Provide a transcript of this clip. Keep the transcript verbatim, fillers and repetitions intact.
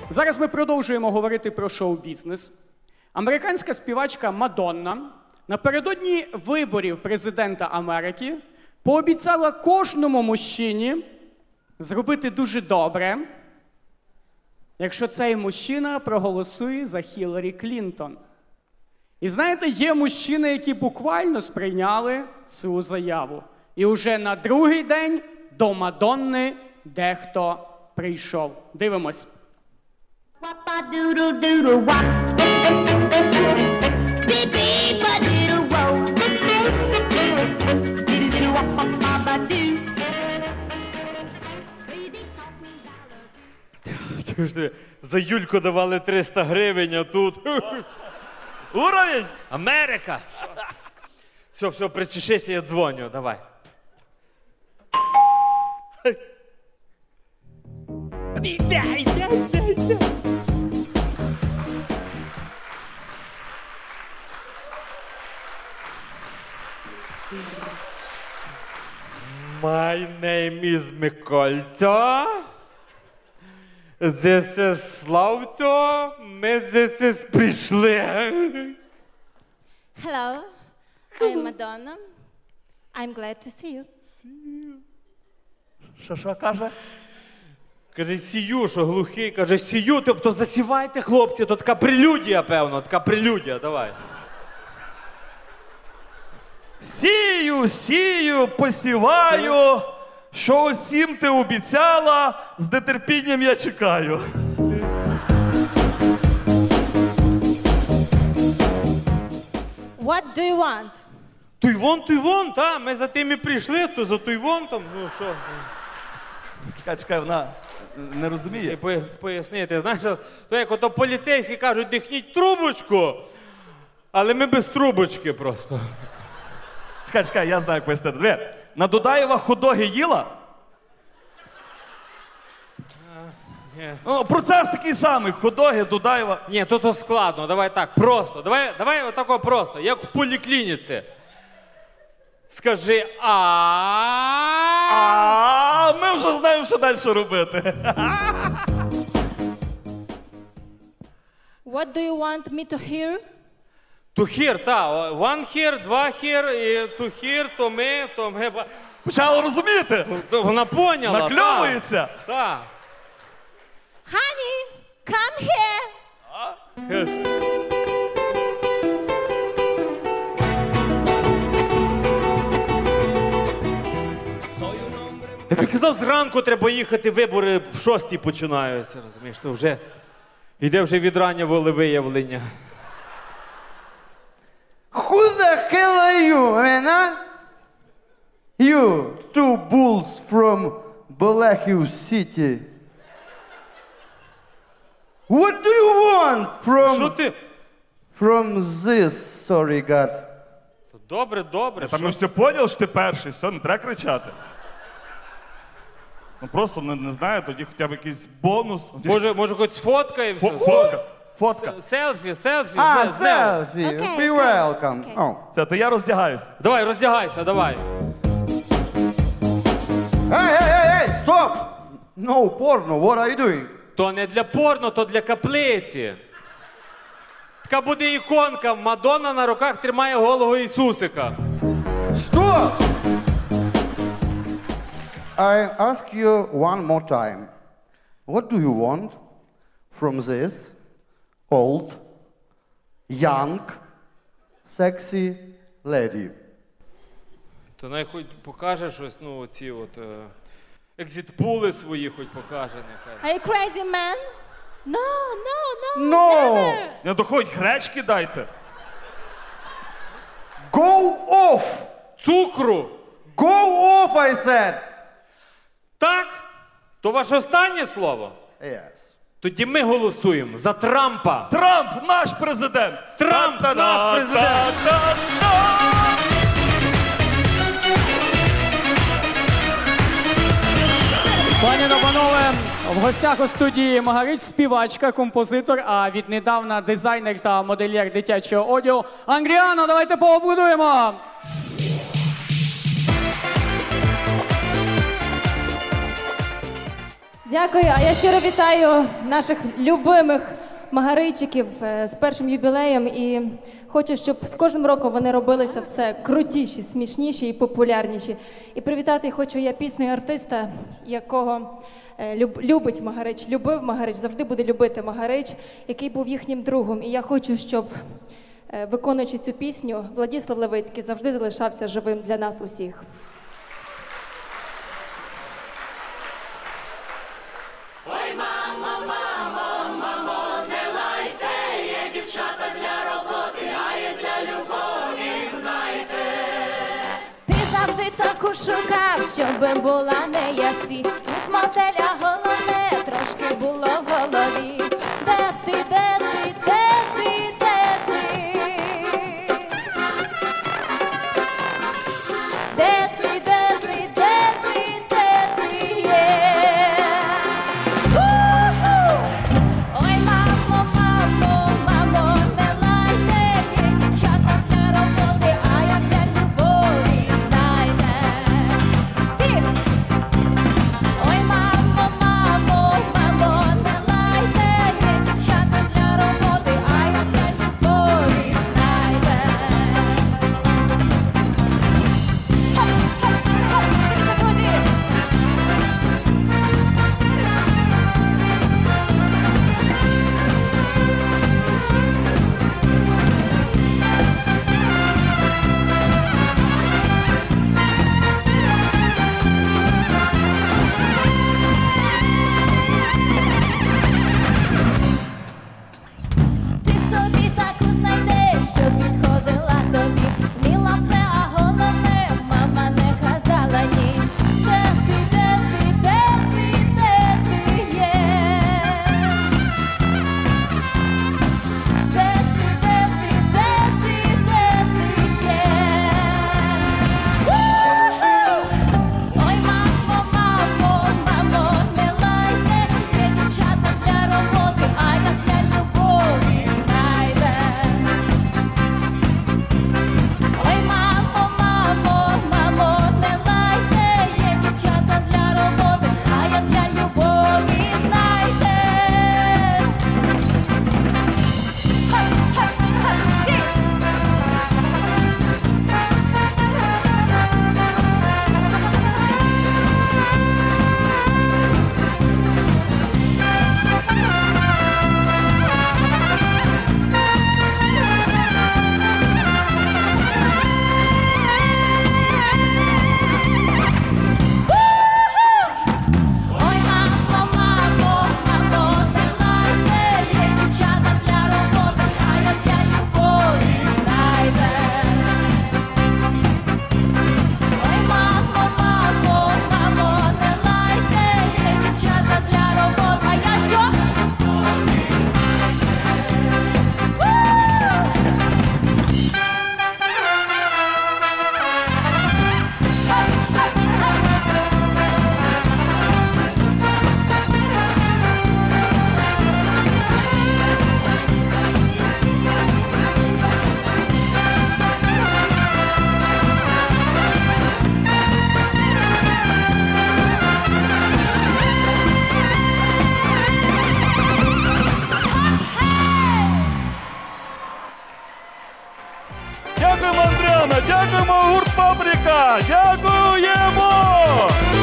Зараз ми продовжуємо говорити про шоу-бізнес. Американська співачка Мадонна напередодні виборів президента Америки пообіцяла кожному мужчині зробити дуже добре, якщо цей мужчина проголосує за Хіларі Клінтон. І знаєте, є мужчини, які буквально сприйняли цю заяву. І вже на другий день до Мадонни дехто прийшов. Дивимось. За Юльку давали триста гривень, а тут... Уровень! Америка! Все, все, причешися, я дзвоню, давай. Іде, іде, іде, іде. My name is Микольцо. This is Славцо. Ми this is прийшли. Hello, I'm Madonna. I'm glad to see you. Що, що каже? Каже, сію, що глухий. Каже, сію, тобто засівайте, хлопці. То така прелюдія, певно, така прелюдія, давай. Сію, сію, посіваю. Що усім ти обіцяла, з нетерпінням я чекаю. What do you want? Туйвон, туйвон, та, ми за тим і прийшли, то за туйвон там, ну що. Чекай, чекай, вона не розуміє. І по- пояснити, знаєш, то як ото поліцейські кажуть, дихніть трубочку, але ми без трубочки просто. Чекай, чекай, я знаю, як пояснити. Диви, на Дудаєва хот-доги їла? Ні. Ну, процес такий самий, хот-доги, Дудаєва. Ні, то то складно, давай так, просто. Давай, давай отако просто, як в поліклініці. Скажи а. А ми вже знаємо, що далі робити. What do you want me to hear? To hear, та, one here, два here, і to hear, то ми, то ми. Почала розуміти? То Вона поняла. Накльовується. Так. Honey, come here. Я тобі казав, зранку треба їхати, вибори в шостій починаються, розумієш, то вже йде вже відрання волевиявлення. Who the hell are you, man? Huh? You, two bulls from Balakiv City. What do you want Що from ти? from this? Sorry, God. Добре, добре. Та ми що? все поняли, що ти перший, все, не треба кричати. Ну просто не, не знаю, тоді хоча б якийсь бонус. Може, може, хоч сфоткаємося? Фо- Фотка. Фотка. С- Селфі, селфі. Ah, з- з нею. selfie. Okay, Be okay, welcome. okay. Oh. Все, то я роздягаюсь. Давай, роздягайся, давай. Hey, hey, hey, hey! Stop! No porno. What are you doing? То не для порно, то для каплиці. Така буде іконка, Мадонна на руках тримає голого Ісусика. Stop! I ask you one more time. What do you want from this old, young, sexy lady? То най хоч покаже щось, ну, оці от... Е... екзитпули свої хоч покаже, нехай. Are you crazy, man? No, no, no. No! Never. Не доходь, гречки дайте. Go off! Цукру! Go off, I said! Так? То ваше останнє слово? Yes. Тоді ми голосуємо за Трампа. Трамп наш президент! Трамп наш президент! Пані та панове, в гостях у студії Магарич, співачка, композитор, а віднедавна дизайнер та модельєр дитячого одягу Ангріано. Давайте поаплодуємо! Дякую. А я щиро вітаю наших любимих магарийчиків е, з першим юбілеєм. І хочу, щоб з кожним роком вони робилися все крутіші, смішніші і популярніші. І привітати хочу я піснею артиста, якого е, люб, любить Магарич, любив Магарич, завжди буде любити Магарич, який був їхнім другом. І я хочу, щоб, е, виконуючи цю пісню, Владіслав Левицький завжди залишався живим для нас усіх. Таку шукав, щоб була не як всі. З мотеля головне трошки було в голові. Де ти, де ти, де ти, де ти? Де ти, де ти, де ти, де ти є? Ой, мамо, мамо, мамо, не лайте, є дівчата для роботи, а я для любові, знайте. Ой, мамо, мамо, мамо, не лайте, є дівчата для роботи, а я для любові, знайте. Хоп, хоп, хоп, друзі! Ти собі таку знайдеш, що підходила тобі. Вміла все, а головне, мама не казала ні. Де ти, де ти, де ти, де ти є? Де ти, де ти, де ти, де ти є? Ой, мамо, мамо, мамо, не лайте, є дівчата для роботи, а я для любові, знайте. Ой, мамо, мамо, мамо, не лайте, є дівчата для роботи, а я для любові, знайте. Хоп, хоп, хоп, всі! Ой, мамо, мамо, мамо, не лайте, є дівчата для роботи, а я для любові, знайте. Ой, мамо, мамо, мамо, не лайте, є дівчата для роботи, а я що? Дякуємо, Андріана! Дякуємо, гурт «Фабрика»! Дякуємо!